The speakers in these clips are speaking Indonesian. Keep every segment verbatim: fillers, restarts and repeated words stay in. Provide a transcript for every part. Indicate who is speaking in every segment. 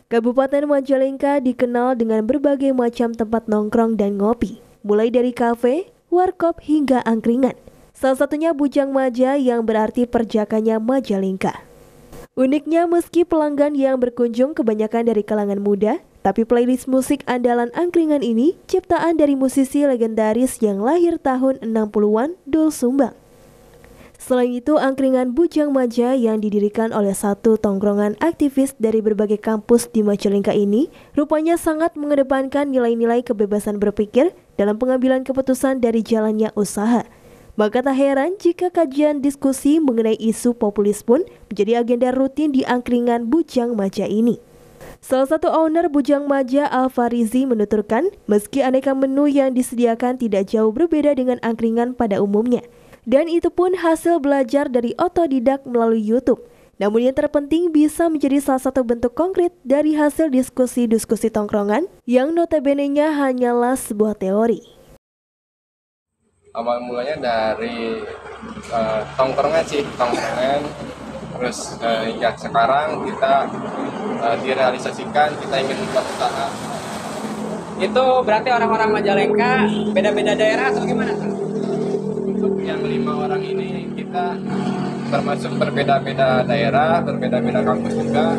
Speaker 1: Kabupaten Majalengka dikenal dengan berbagai macam tempat nongkrong dan ngopi, mulai dari kafe, warkop hingga angkringan. Salah satunya Bujang Maja yang berarti perjakanya Majalengka. Uniknya meski pelanggan yang berkunjung kebanyakan dari kalangan muda, tapi playlist musik andalan angkringan ini ciptaan dari musisi legendaris yang lahir tahun enam puluhan, Doel Sumbang. Selain itu, angkringan Bujang Maja yang didirikan oleh satu tongkrongan aktivis dari berbagai kampus di Majalengka ini rupanya sangat mengedepankan nilai-nilai kebebasan berpikir dalam pengambilan keputusan dari jalannya usaha. Maka tak heran jika kajian diskusi mengenai isu populis pun menjadi agenda rutin di angkringan Bujang Maja ini. Salah satu owner Bujang Maja, Alfarizi, menuturkan meski aneka menu yang disediakan tidak jauh berbeda dengan angkringan pada umumnya, dan itu pun hasil belajar dari otodidak melalui YouTube. Namun yang terpenting bisa menjadi salah satu bentuk konkret dari hasil diskusi-diskusi tongkrongan yang notabene-nya hanyalah sebuah teori.
Speaker 2: Awal mulanya dari uh, tongkrongan sih, tongkrongan. Terus uh, hingga sekarang kita uh, direalisasikan, kita ingin membuat usaha.
Speaker 3: Itu berarti orang-orang Majalengka beda-beda daerah atau gimana?
Speaker 2: Untuk yang lima orang ini kita termasuk berbeda-beda daerah, berbeda-beda kampus juga.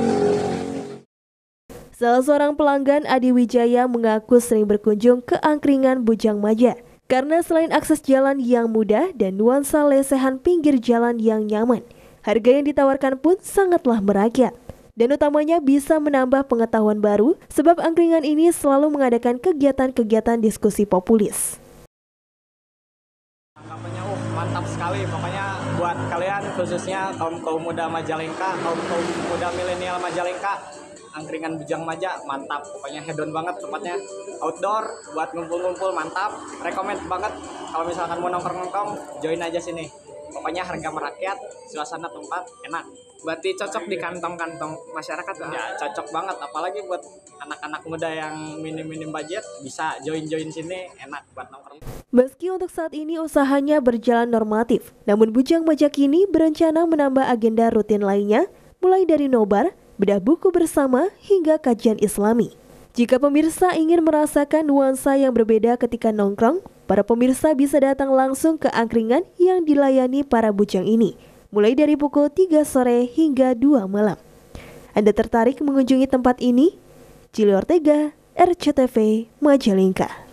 Speaker 1: Salah seorang pelanggan, Adi Wijaya, mengaku sering berkunjung ke angkringan Bujang Maja karena selain akses jalan yang mudah dan nuansa lesehan pinggir jalan yang nyaman, harga yang ditawarkan pun sangatlah merakyat. Dan utamanya bisa menambah pengetahuan baru sebab angkringan ini selalu mengadakan kegiatan-kegiatan diskusi populis.
Speaker 3: Kampanye uh, mantap sekali, pokoknya buat kalian khususnya kaum kaum muda Majalengka, kaum kaum muda milenial Majalengka, angkringan Bujang Maja mantap, pokoknya hedon banget tempatnya, outdoor buat ngumpul-ngumpul mantap, rekomend banget kalau misalkan mau nongkrong-nongkrong join aja sini, pokoknya harga merakyat, suasana tempat enak.
Speaker 4: Berarti cocok di kantong-kantong masyarakat kan?
Speaker 3: Ya cocok banget, apalagi buat anak-anak muda yang minim-minim budget bisa join-join sini, enak buat nongkrong.
Speaker 1: Meski untuk saat ini usahanya berjalan normatif, namun Bujang Maja kini berencana menambah agenda rutin lainnya, mulai dari nobar, bedah buku bersama, hingga kajian islami. Jika pemirsa ingin merasakan nuansa yang berbeda ketika nongkrong, para pemirsa bisa datang langsung ke angkringan yang dilayani para bujang ini, mulai dari pukul tiga sore hingga dua malam. Anda tertarik mengunjungi tempat ini? Cili Ortega, R C T V, Majalengka.